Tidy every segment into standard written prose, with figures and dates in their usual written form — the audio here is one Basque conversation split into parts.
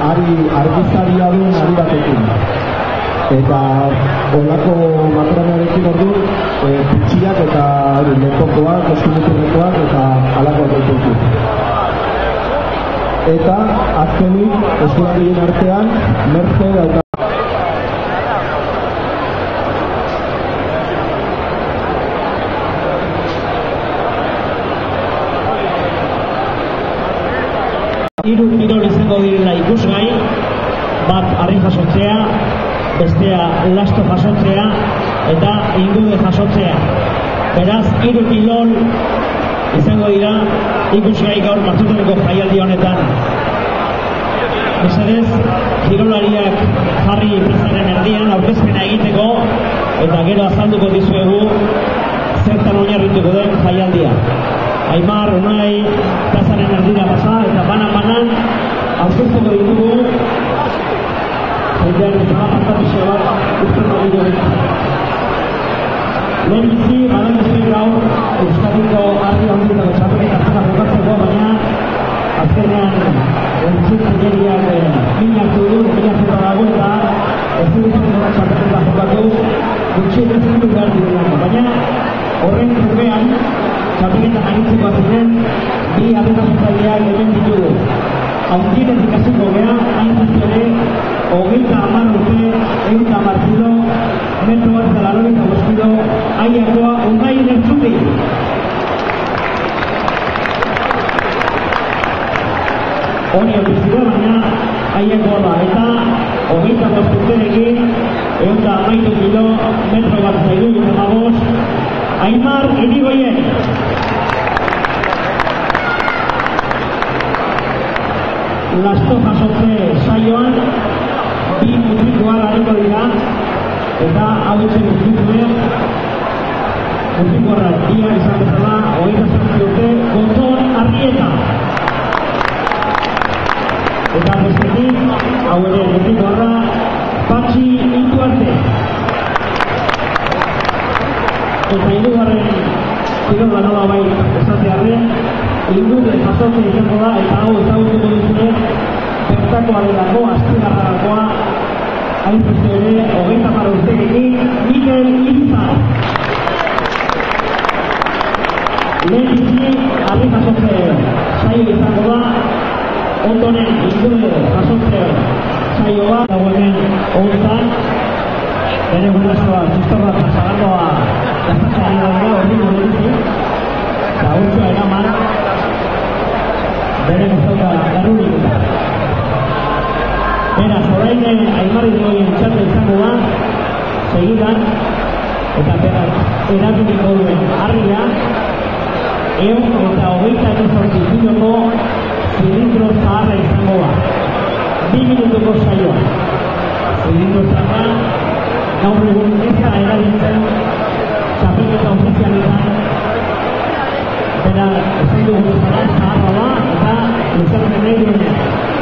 argizaria duen ari batekin. Eta olako matronarekin ordu pitxiak eta lepokoak, eskumuturrekoak eta alakoak ditutu. Eta azkenik eskularien artean Merce dauka. Hiru kirol izango direla ikusgai, bat harri jasotzea, bestea lasto jasotzea eta ingude jasotzea. Beraz, hiru kirol izango dira ikusgai gaur Martuteneko jaialdi honetan. Mesedez, kirolariak jarri plazaren erdian aurkezpena egiteko eta gero azalduko dizuegu zertan oinarrituko den jaialdia. Aimar, Unai, plazaren erdira pasa eta banan aurkeztuko ditugu jendeak izan apartatuzio bat urten hori dugu. Lehen bizi, badan duzuen gaur Euskadiko argi handitako txapelketa zela jokatzeko, baina azkenean entzutzeneriak min hartu du, dago eta ez dugu txapelketa jokatu gutxien zentu behar direlako. Baina horren zurbean txapelketa aritzeko ziren bi arretasuntzaileak hemen ditugu. Haundien ikasiko gea, hain zuziore, 30 urte, 110 kilo, metro bat eta 85 kilo, aiakoa Unai Lertxundi. Honi horreziko, baina aiakoa da, eta 25 urterekin, 113 kilo, metro bat zaidu, 25, Aimar Irigoyen. Lasto jasotze saioan, bi mutikoa gareko dira, eta hau etxe mutikoen, mutikoa dia izan bezala, 27 urte, Gonzon Arrieta. Eta bestetik, hau ere mutikoa Patxi Ituarte. Eta hirugarren kirola nola bai esatearren, ingude jasotze izango da, eta hau ezagutuko duzune, bertakoa delako, azpigarragakoa, hain zuzen ere, 30 urterekin, Mikel Izar. Lehen bizi, harri jasotze saio izango da, ondoren ingude jasotze saio bat, dago hemen honetan, bere gurasoa, zuztorra eta zagardoa, gaztatzen ari hori dugu, eta urtsua eraman, bere guztauka garrurik. Beraz, orain Aimar Irigoyen txartu izango da, segidan, eta beraz, erabiliko duen harria, 128 kiloko zilindro zaharra izango da. 2 minutuko saioa. Zilindro zaharra, gaur egun ez da erabiltzen txapelketa ofizialetan, bera esan dugu bezala zaharra da, eta luzatzen nahi duenean.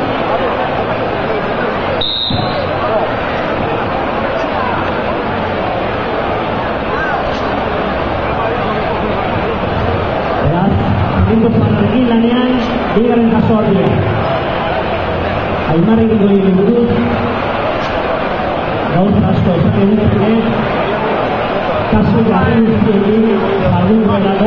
Beraz, zilindro zaharrarekin lanean, bigarren kaso harria. Aimar Irigoyen buruz, gaur asko esan egin kasu garri guztiekin jardun dago,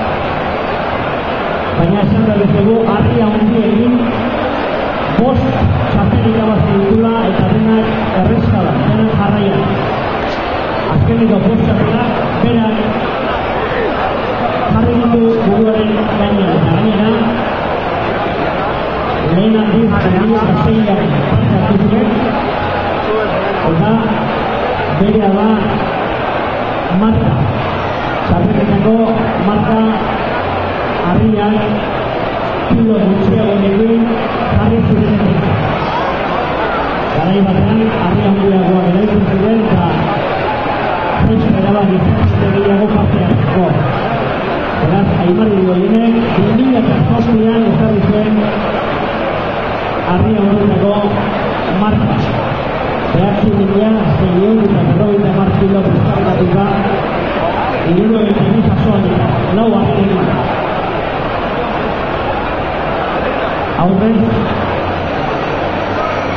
baina esan da bezego harri handiekin 5 txapel irabazi ditula eta denak errezkala, denak jarraian. Azkeneko 5 txapelak berak jarri ditu buruaren gainean, eta gainera lehen aldiz berriz kaseiak parte hartu ziren, eta berea da marka, txapelketako marka harriak kilo gutxiago egin jarri zuzenetik. Garai batean harri handiagoa eraikin ziren eta fresko erabaki gehiago parte hartzeko. Beraz, Aimar Irigoyenek 2008an ezarri zuen harri hauetako marka. 9.650 kilo deskargatuta, hirurogeita jasoan dira, 4 harrekin. Aurrez,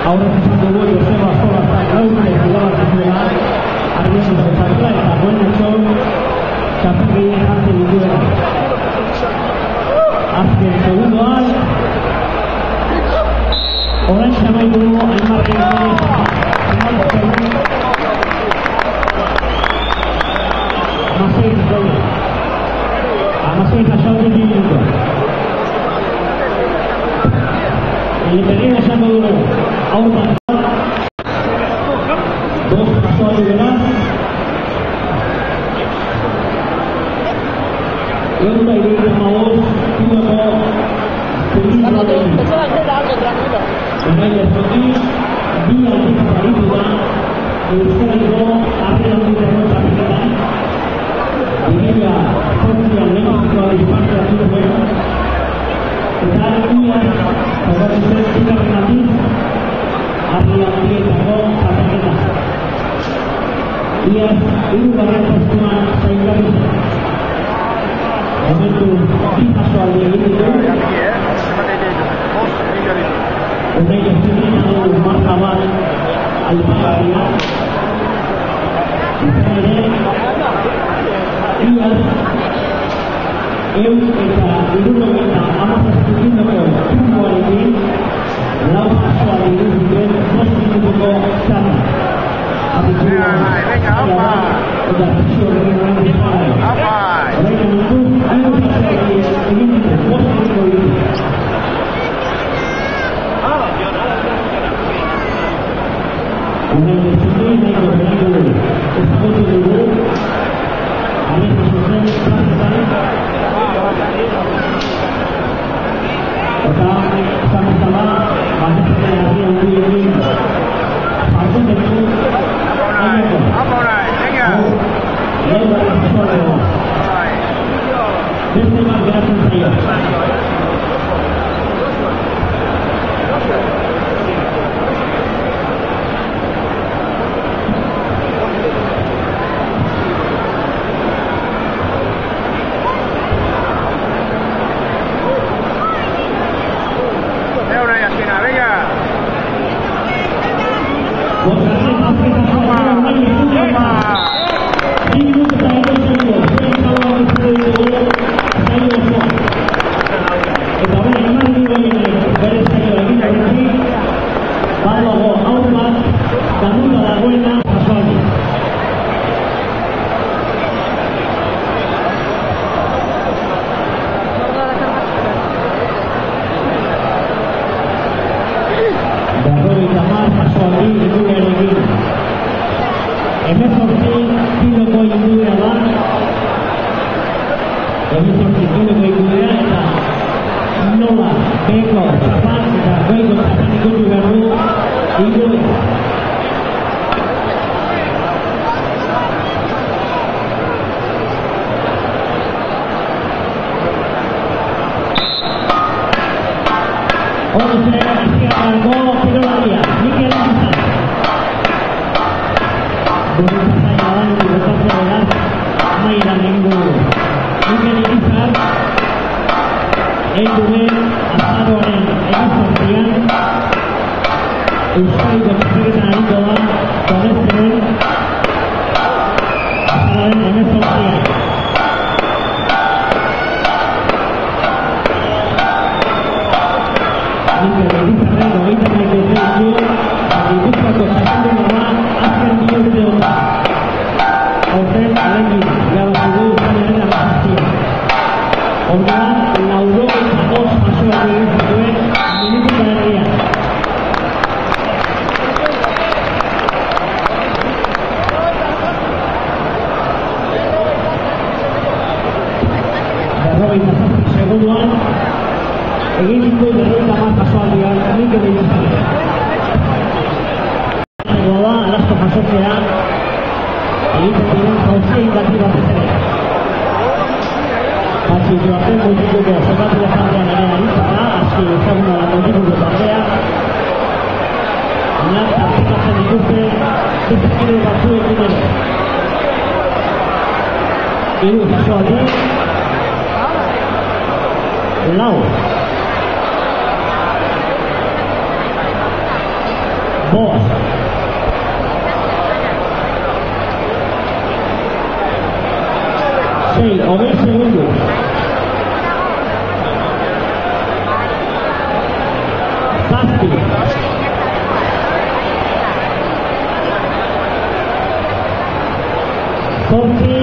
aurrez izan dugu Joseba Zolazak laurte irabazizuela Arriondutako txapela eta Buenatxo txapelgehien jartzen dituela. Azken segundoan orain amaitu dugu Aimarren Amasei pasatu minutu. Berriro esango dugu, aurran dos pasatu dira. Egun da iruditzen magoz, piloko Unai Erzoki, bi aldiz aritu da Euskadiko Arriondutako txapelketan. 2008an Mexikoa parte hartu zuen eta iaz jokatu zen bigarren aldiz Arriondutako txapelketa. Iaz hirugarren postuan sailkatu zen. Momentu bi jasoaldi egin ditu. Unai Erzoki dugu marka bat aipagarria. Izan ere, iaz, eta hirurogeita hamazazpikindoko puntuarekin lau jasoaldi egin zituen 5 minutuko txanda. Eta zizio horrekin bizarra. Orain momentu, hiru jasoaldi egin ditu 5 minutuko ditu. Unai Erzoki nahiko berriro ezagutu dugu Arrezi zuzen plazetan eta zamezala batetzen Arriondutegi jardun dugu aineko. Lehen barra jasoalego. Beste bat geratzen zaio. Saspi. Sorti.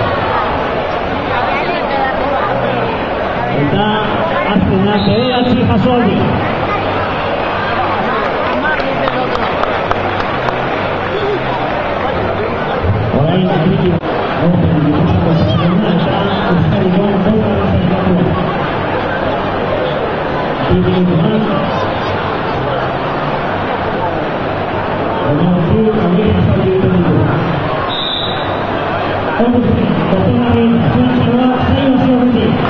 Eta azkenak bederatzi jasoaldi. Orain atriki horren dituzko zazena eta Euskadikoan bola zergatua. Bideoan Onartu amir zaldi dugu. Onduzi, botonaren zuentxeroa zaino ziorretik.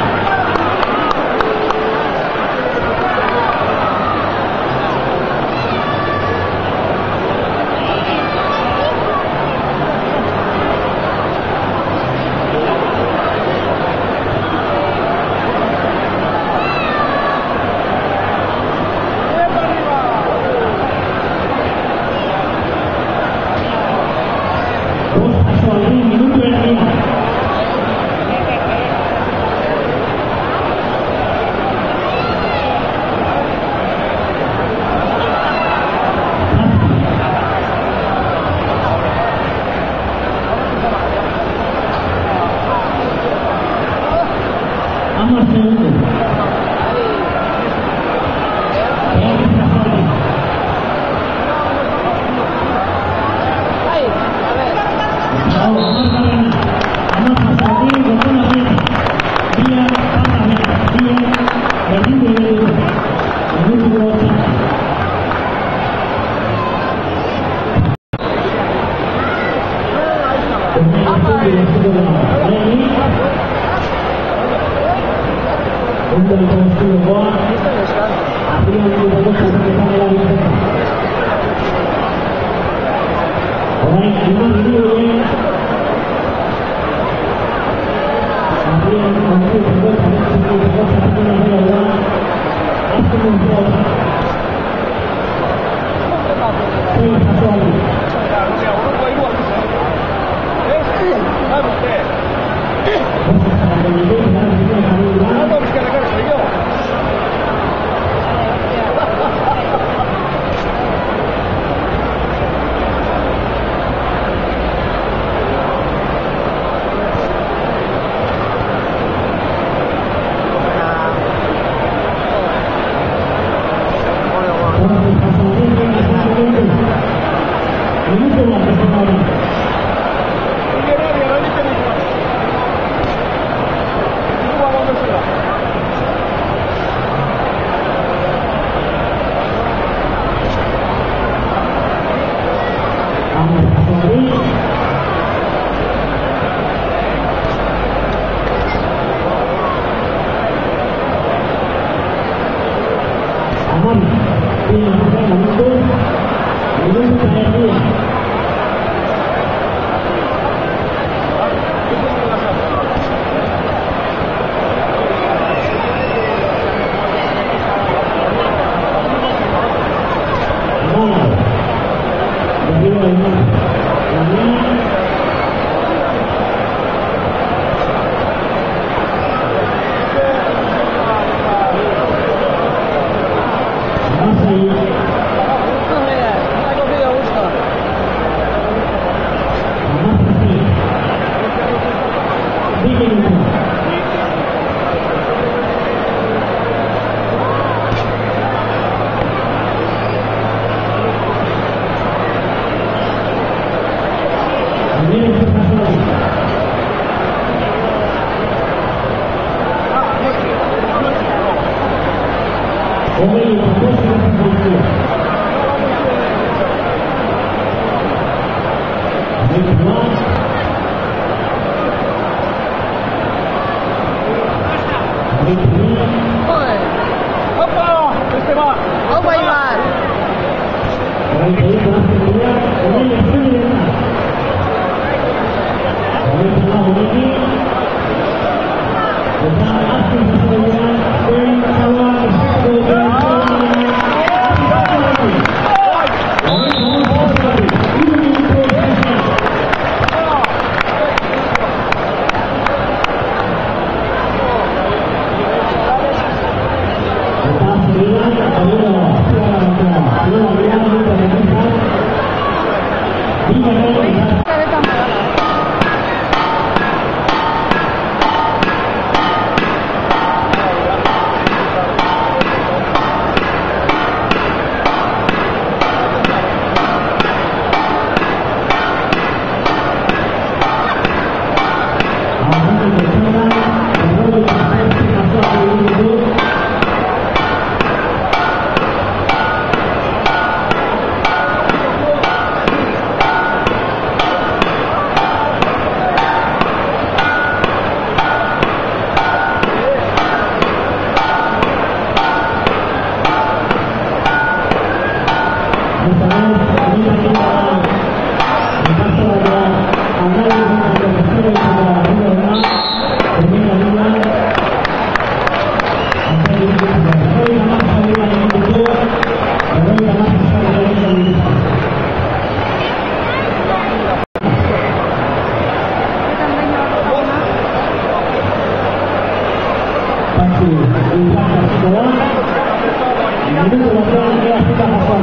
Minuto lateral que aplica Japón.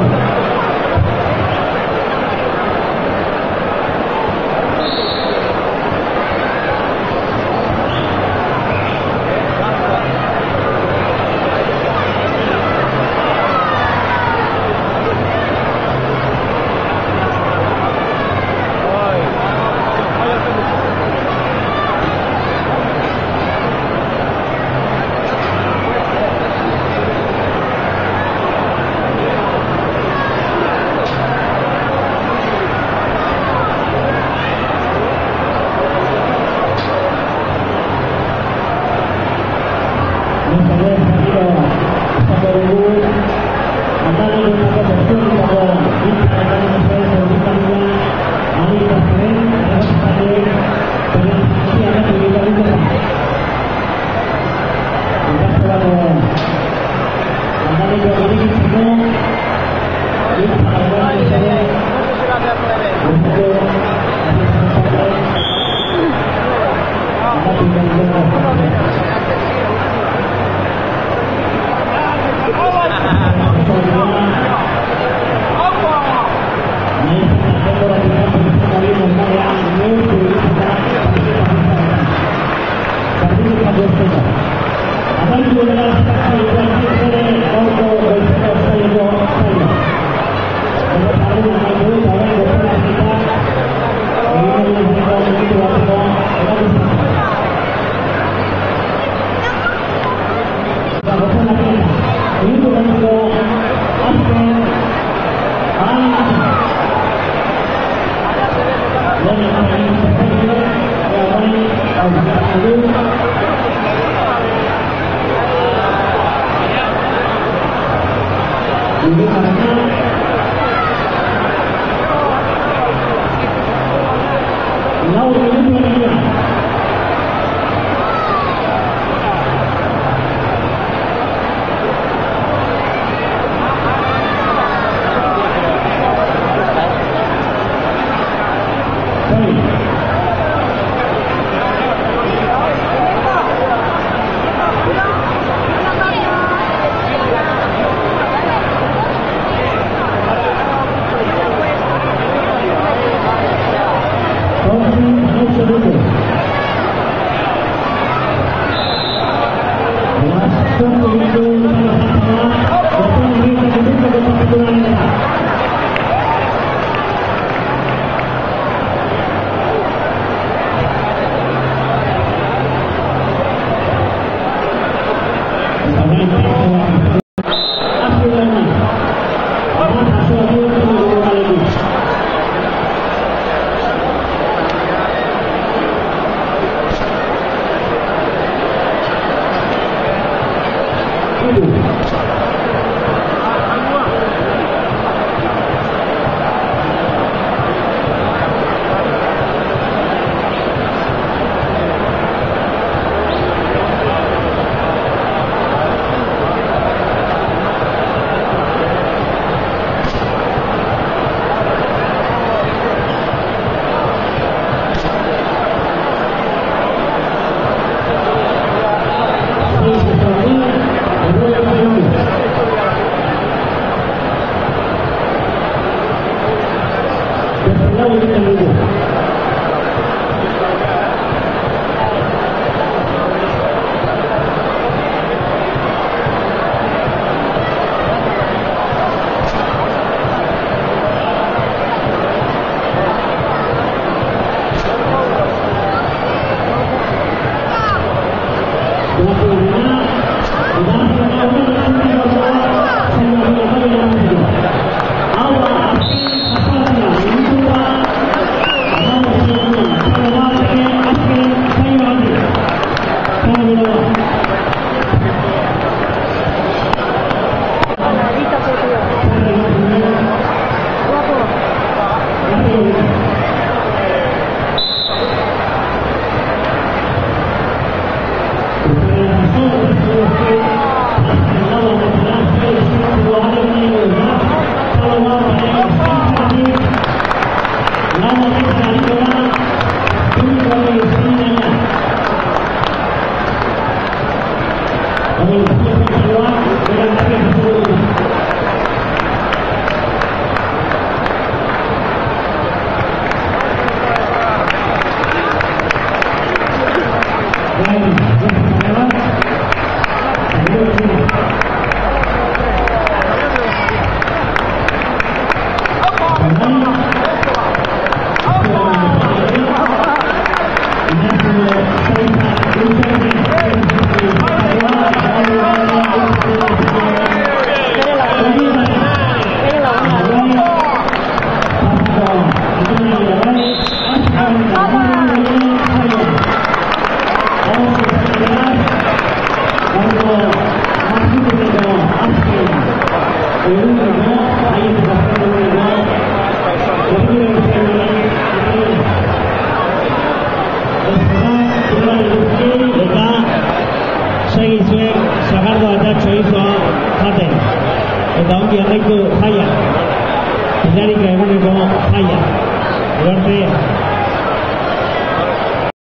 Sagardoa eta txorizoa jaten eta ongi arraitu jaia Pilarika eguneko jaia Ugarte